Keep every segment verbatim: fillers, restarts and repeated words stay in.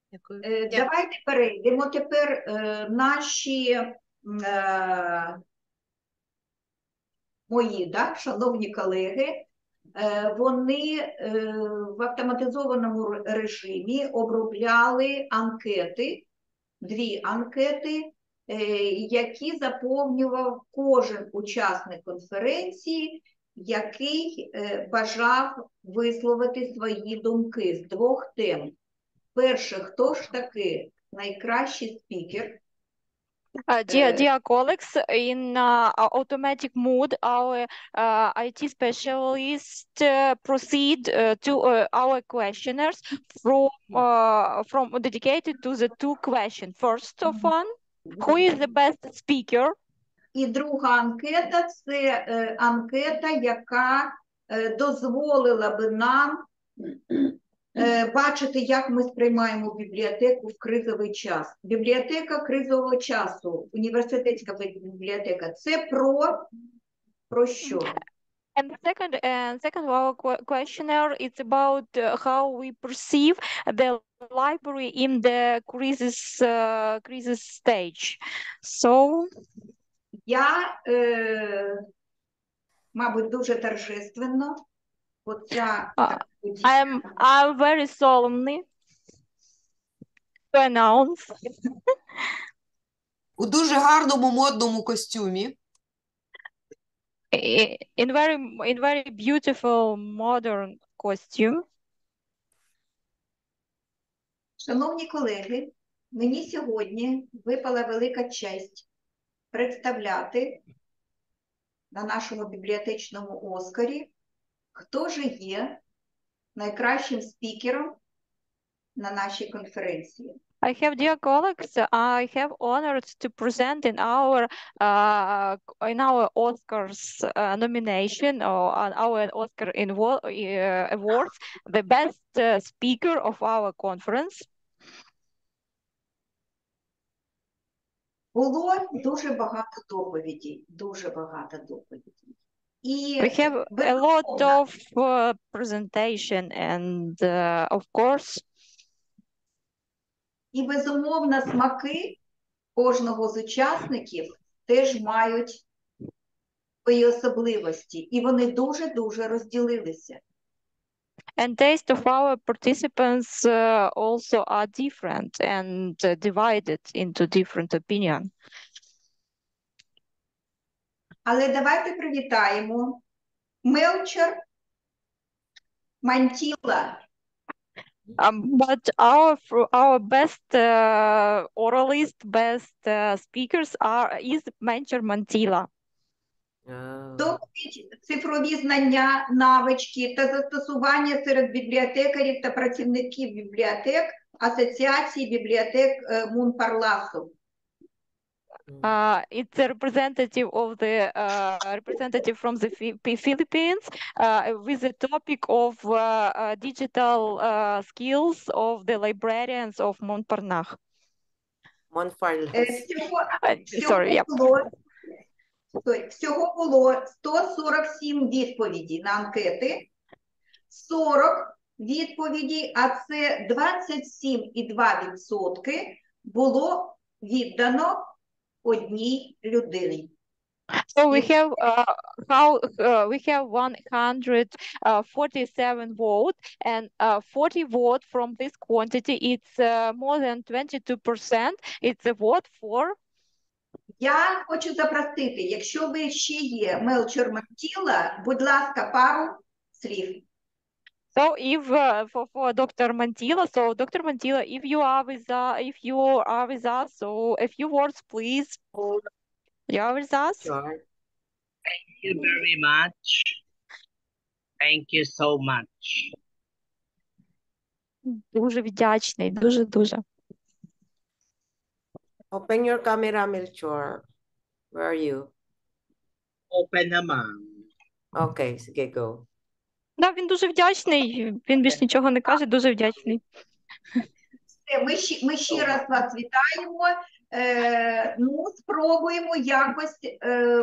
Дякую. Е, Дякую. Давайте перейдемо тепер е, наші е, мої, да, шановні колеги, е, вони е, в автоматизованому режимі обробляли анкети, дві анкети, е, які заповнював кожен учасник конференції, який е, бажав висловити свої думки з двох тем. Перше, хто ж таки найкращий спікер? Uh, dear, dear colleagues, in uh, our automatic mode, our uh, I T specialist uh, proceed uh, to uh, our questionnaires from uh, from dedicated to the two questions. First of one, who is the best speaker? І друга анкета – це е, анкета, яка е, дозволила би нам е, бачити, як ми сприймаємо бібліотеку в кризовий час. Бібліотека кризового часу, університетська бібліотека – це про, про що? And the second and second of our que- questionnaire is about uh, how we perceive the library in the crisis uh, crisis stage. So Я, е, мабуть, дуже торжественно, оця uh, так, I'm I'm very solemnly to announce У дуже гарному модному костюмі. i- in very in very beautiful modern costume. Шановні колеги, мені сьогодні випала велика честь представляти на нашому бібліотечному Оскарі, хто ж є найкращим спікером на нашій конференції. I have, dear colleagues, I have honored to present in our uh, in our Oscars uh, nomination or on our Oscar invo- uh, awards the best uh, speaker of our conference. Було дуже багато доповідей, дуже багато доповідей. І We have a lot of uh, presentation and uh, of course І, безумовно, смаки кожного з учасників теж мають свої особливості, і вони дуже-дуже розділилися. and taste of our participants uh, also are different and uh, divided into different opinion. Але давайте привітаємо Мелчер Мантіла. Um, but our fr- our best uh, oralist, best uh, speakers are is Mentor Mantilla. Доповідь «Цифрові знання, навички та застосування серед бібліотекарів та працівників бібліотек Асоціації бібліотек е, Мунпарласу». Uh, it's a representative of the uh, representative from the Phi- Philippines uh, with the topic of uh, uh, digital uh, skills of the librarians of Montparnasse. Монфарлес. Е, Всього, Uh, всього sorry, yeah. було, стой, всього було сто сорок сім відповідей на анкети, сорок відповідей, а це двадцять сім цілих два десятих відсотка було віддано одній людині. So we have uh, how uh, we have one hundred forty-seven vote and uh, forty vote from this quantity. It's uh, more than twenty-two percent. It's a vote for. Я хочу запросити, якщо ви ще є Мелчер Мантіла, будь ласка, пару слів. So if uh, for for Doctor Mantilla, so Doctor Mantilla, if you are with uh, if you are with us, so a few words, please. You are with us. Sure. Thank you very much. Thank you so much. Дуже вдячний, дуже дуже. Open your camera, Melchor. Where are you? Open naman. Okay, sige, go. Да, він дуже вдячний. Він більш нічого не каже, дуже вдячний. Все, Ми ще, ми ще раз вас вітаємо. Е, ну, спробуємо якось е,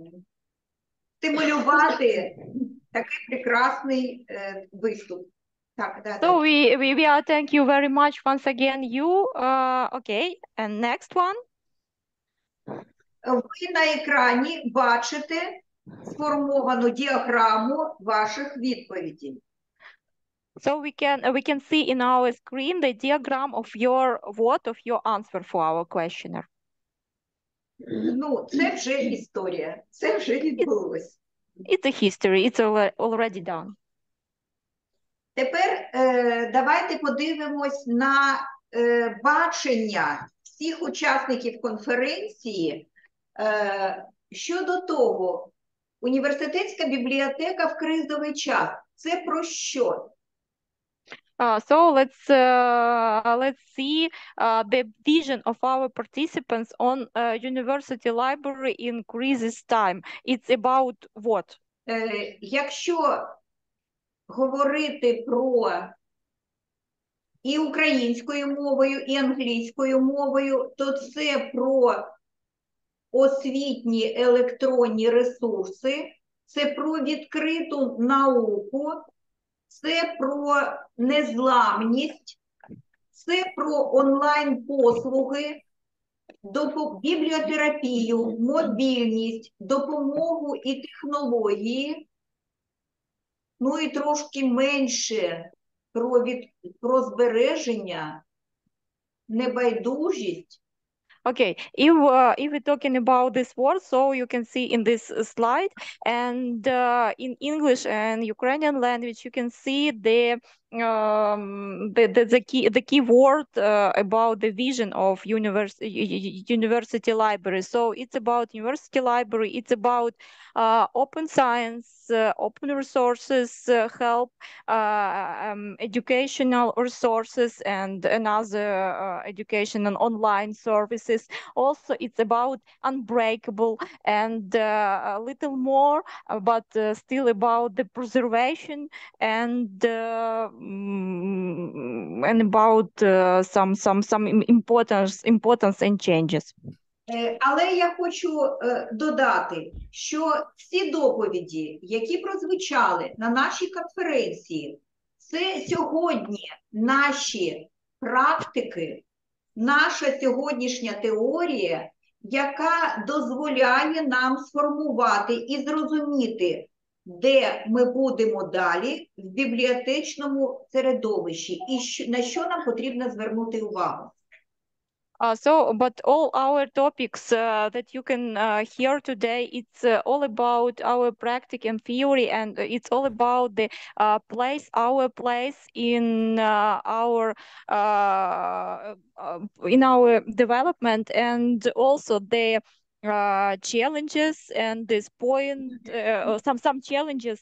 стимулювати такий прекрасний е, виступ. Так, да, So да. we, we, we are thank you very much once again, you. Uh, okay, and next one. Ви на екрані бачите сформовану діаграму ваших відповідей. So we can uh, we can see in our screen the diagram of your what of your answer for our questionnaire. Ну, це вже історія, це вже відбулось. It's a history. It's alre- already done. Тепер е, давайте подивимось на е, бачення всіх учасників конференції е, щодо того, університетська бібліотека в кризовий час. Це про що? Uh, so let's uh, let's see uh, the vision of our participants on uh, university library in crisis time. It's about what? Е, якщо говорити про і українською мовою, і англійською мовою, то це про освітні електронні ресурси, це про відкриту науку, це про незламність, це про онлайн-послуги, допо- бібліотерапію, мобільність, допомогу і технології, ну і трошки менше про, від, про збереження, небайдужість. Okay, if uh, if we're talking about this word, so you can see in this uh, slide, and uh, in English and Ukrainian language, you can see the um, the, the the key the key word uh, about the vision of university university library. So it's about university library. It's about uh, open science, uh, open resources, uh, help, uh, um, educational resources, and another uh, educational online services. Also, it's about unbreakable and uh, a little more, uh, but uh, still about the preservation and uh, mm, and about uh, some some some im- importance importance and changes. Е, Але я хочу е, додати, що всі доповіді, які прозвучали на нашій конференції, це сьогодні наші практики, наша сьогоднішня теорія, яка дозволяє нам сформувати і зрозуміти, де ми будемо далі в бібліотечному середовищі і що, на що нам потрібно звернути увагу. Uh, so, but all our topics uh, that you can uh, hear today, it's uh, all about our practice and theory, and it's all about the uh, place, our place in uh, our uh, uh, in our development, and also the uh, challenges and this point, uh, some some challenges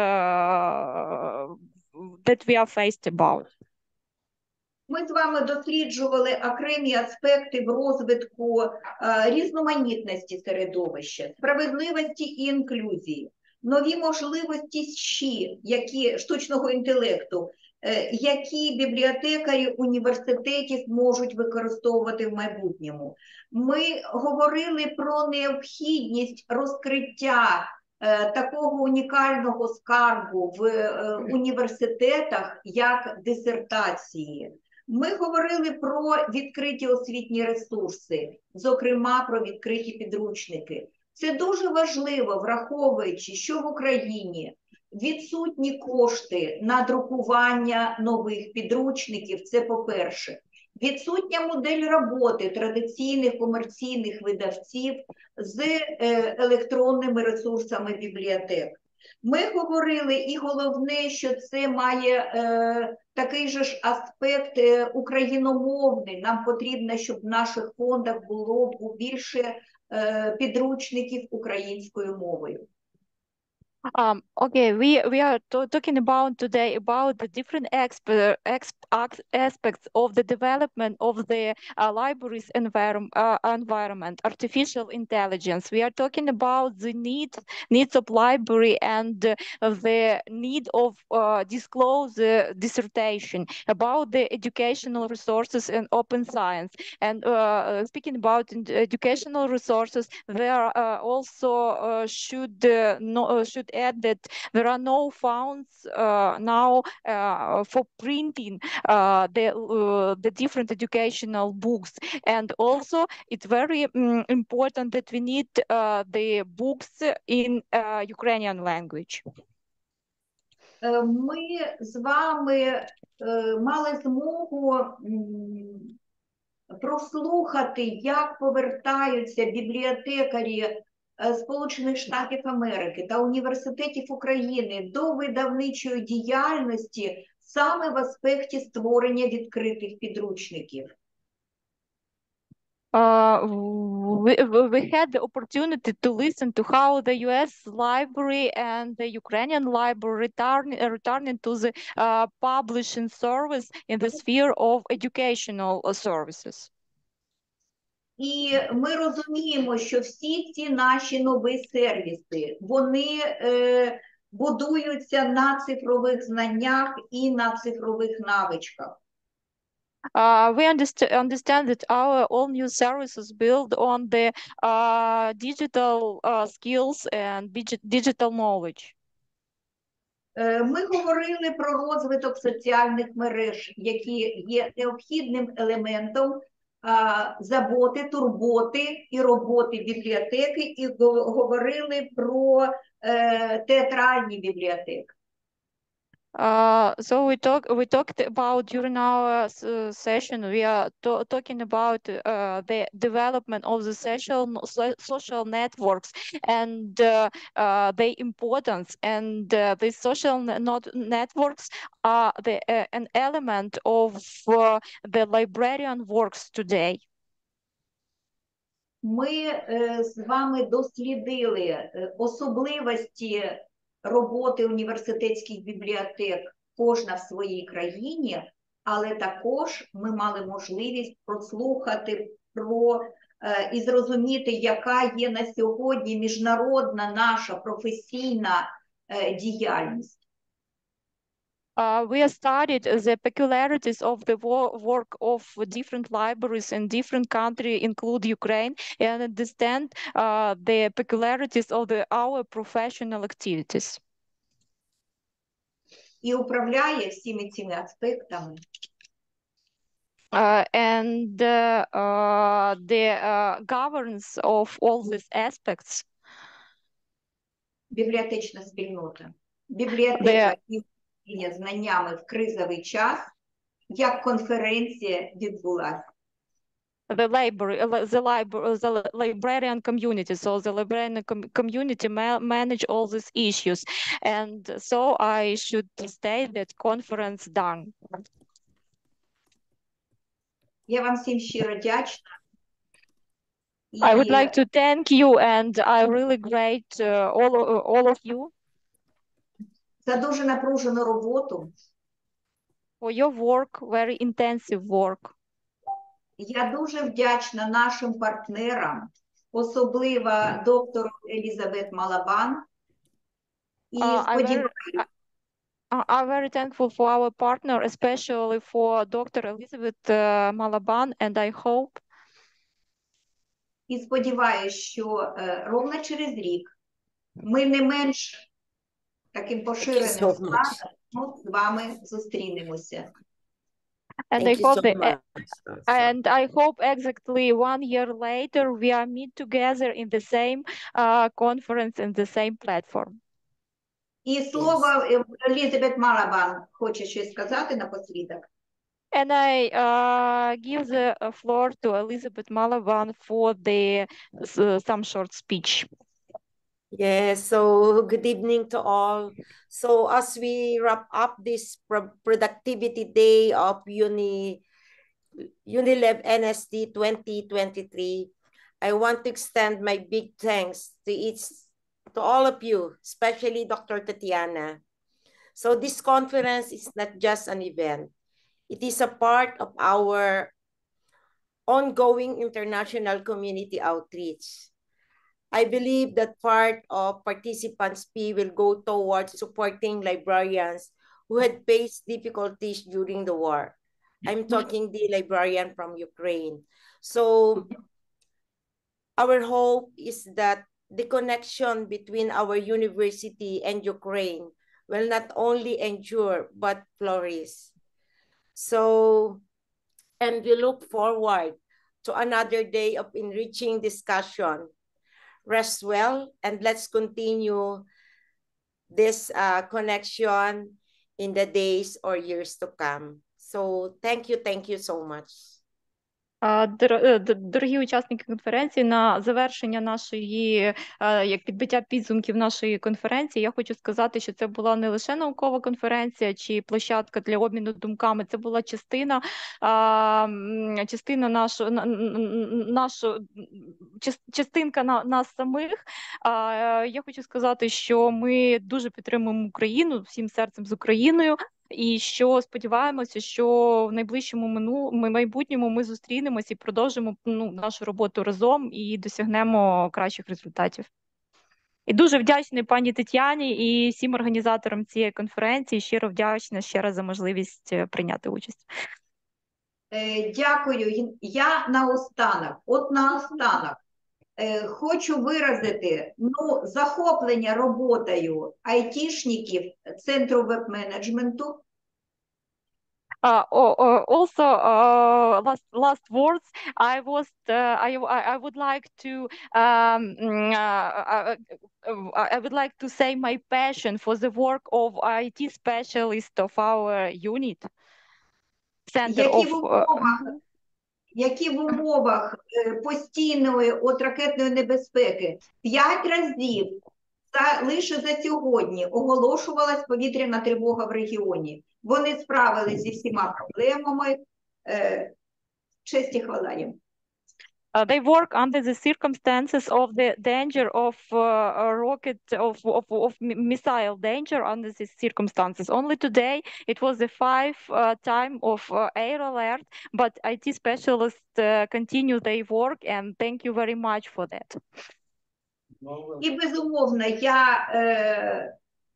uh, that we are faced about. Ми з вами досліджували окремі аспекти в розвитку е, різноманітності середовища, справедливості і інклюзії, нові можливості щі, які, штучного інтелекту, е, які бібліотекарі університетів можуть використовувати в майбутньому. Ми говорили про необхідність розкриття е, такого унікального скарбу в е, університетах, як дисертації. Ми говорили про відкриті освітні ресурси, зокрема про відкриті підручники. Це дуже важливо, враховуючи, що в Україні відсутні кошти на друкування нових підручників, це по-перше. Відсутня модель роботи традиційних комерційних видавців з електронними ресурсами бібліотек. Ми говорили, і головне, що це має е, такий же ж аспект е, україномовний. Нам потрібно, щоб в наших фондах було більше е, підручників українською мовою. Um, okay, we we are to- talking about today about the different exp- exp- ac- aspects of the development of the uh, libraries envirom- uh, environment, artificial intelligence. We are talking about the needs needs of library and uh, the need of uh, disclose uh, dissertation about the educational resources and open science. And uh, speaking about in- educational resources, there uh, also uh, should uh, no, uh, should add that there are no funds uh, now uh, for printing uh, the uh, the different educational books, and also it's very um, important that we need uh, the books in uh, Ukrainian language. Е, Ми з вами е, мали змогу м, прослухати, як повертаються бібліотекарі е, Сполучених Штатів Америки та університетів України до видавничої діяльності саме в аспекті створення відкритих підручників. Uh, we, we had the opportunity to listen to how the U S library and the Ukrainian library return, returning to the uh, publishing service in the sphere of educational services. І ми розуміємо, що всі ці наші нові сервіси, вони е, будуються на цифрових знаннях і на цифрових навичках. Uh, we understand understand that our all new services build on the uh, digital uh, skills and digital knowledge. Е, Ми говорили про розвиток соціальних мереж, які є необхідним елементом а, заботи, турботи і роботи бібліотеки, і го- говорили про е, театральні бібліотеки. Uh, so we talk we talked about during our uh, session. We are to talking about uh, the development of the social social networks and uh, uh, their importance. And uh, these social not networks are the uh, an element of uh, the librarian works today. Ми е, з вами дослідили е, особливості роботи університетських бібліотек кожна в своїй країні, але також ми мали можливість прослухати про е, і зрозуміти, яка є на сьогодні міжнародна наша професійна е, діяльність. Uh, we have studied the peculiarities of the wo work of different libraries in different countries, include Ukraine, and understand uh, the peculiarities of the, our professional activities. І управляє всіми цими аспектами Uh, and uh, uh, the uh, governance of all these aspects. бібліотечна спільнота. Бібліотека і управління знаннями в кризовий час, як конференція відбулася. The library, uh, the library, the librarian community. So the librarian com community ma manage all these issues, and so I should state that conference done. Я вам всім щиро вдячна. I would І like to thank you, and I really great uh, all all of you за дуже напружену роботу. for your work, very intensive work. Я дуже вдячна нашим партнерам, особливо доктору Елізабет Малабан. І Uh, I very, сподіваюся, I, I'm very thankful for our partner, especially for Doctor Elizabeth uh, Malaban, and I hope і сподіваюся, що е, ровно через рік ми не менш таким поширеним so much. складом з вами зустрінемося. and Thank I you hope so that much. and I hope exactly one year later we are meet together in the same uh, conference in the same platform. І слово е, Елізабет Малабан хоче щось сказати напослідок. And I uh, give the uh, floor to Elizabeth Malaban for the uh, some short speech. Yes, so good evening to all. So as we wrap up this pro productivity day of Uni Unilab N S D twenty twenty-three, I want to extend my big thanks to each to all of you, especially Doctor Tatiana. So this conference is not just an event. It is a part of our ongoing international community outreach. I believe that part of participants' fee will go towards supporting librarians who had faced difficulties during the war. I'm talking the librarian from Ukraine. So our hope is that the connection between our university and Ukraine will not only endure but flourish. So, and we look forward to another day of enriching discussion. Rest well, and let's continue this uh, connection in the days or years to come. So thank you, thank you so much. Дорогі учасники конференції, на завершення нашої, як підбиття підсумків нашої конференції, я хочу сказати, що це була не лише наукова конференція чи площадка для обміну думками, це була частина, частина нашого, нашого, частинка нас самих. Я хочу сказати, що ми дуже підтримуємо Україну, всім серцем з Україною. І що сподіваємося, що в найближчому мину, майбутньому ми зустрінемось і продовжимо ну, нашу роботу разом і досягнемо кращих результатів. І дуже вдячний пані Тетяні і всім організаторам цієї конференції. Щиро вдячна ще раз за можливість прийняти участь. Дякую. Я наостанок, от наостанок, хочу виразити ну, захоплення роботою айтішників Центру веб-менеджменту. Uh, uh, also, uh, last last words. I was. Uh, I I would like to. Um, uh, I would like to say my passion for the work of I T specialist of our unit. Center Які of. В умовах, які в умовах постійної от ракетної небезпеки п'ять разів за, лише за сьогодні оголошувалась повітряна тривога в регіоні. Вони справилися зі всіма проблемами. Честь і хвала їм. Uh, they work under the circumstances of the danger of uh, rocket, of, of, of missile danger under these circumstances. Only today it was the five uh, time of uh, air alert, but I T specialists uh, continue their work, and thank you very much for that. І безумовно, я, е,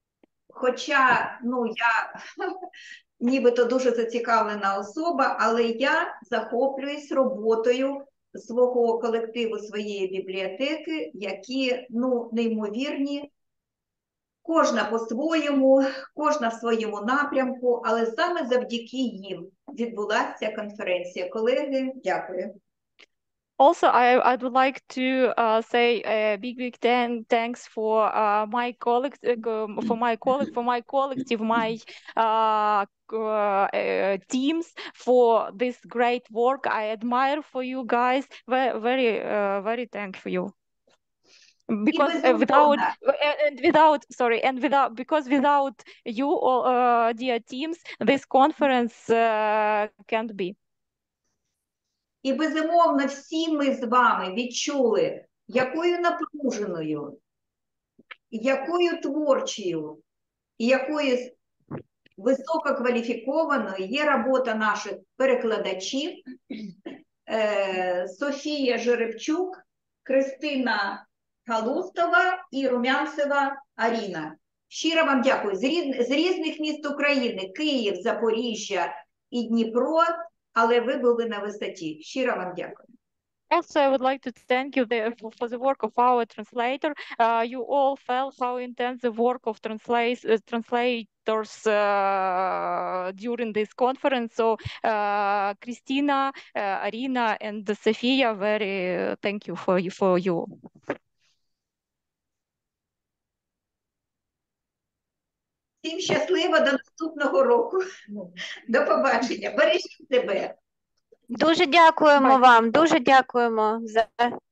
хоча, ну, я нібито дуже зацікавлена особа, але я захоплююсь роботою свого колективу, своєї бібліотеки, які, ну, неймовірні, кожна по-своєму, кожна в своєму напрямку, але саме завдяки їм відбулася ця конференція. Колеги, дякую. Also, I, I would like to uh, say a big, big thanks for uh, my colleagues, uh, for my colleague, for my collective, my uh, uh, teams for this great work. I admire for you guys. Very, very, uh, very thankful you. Because uh, without and without sorry and without because without you, uh, dear teams, this conference uh, can't be. І, безумовно, всі ми з вами відчули, якою напруженою, якою творчою, і якою висококваліфікованою є робота наших перекладачів Софія Жеребчук, Кристина Галустова і Румянцева Аріна. Щиро вам дякую. З, різ... з різних міст України, Київ, Запоріжжя і Дніпро, але ви були на висоті. Щиро вам дякую. Also, I would like to thank you the, for, for the work of our translator. Uh, you all felt how intense the work of translate, uh, translators uh, during this conference. So, uh, Christina, uh, Arina, and Sofia, very uh, thank you for you for you. Всім щасливо до наступного року. До побачення. Бережіть себе. Дуже дякуємо вам, дуже дякуємо за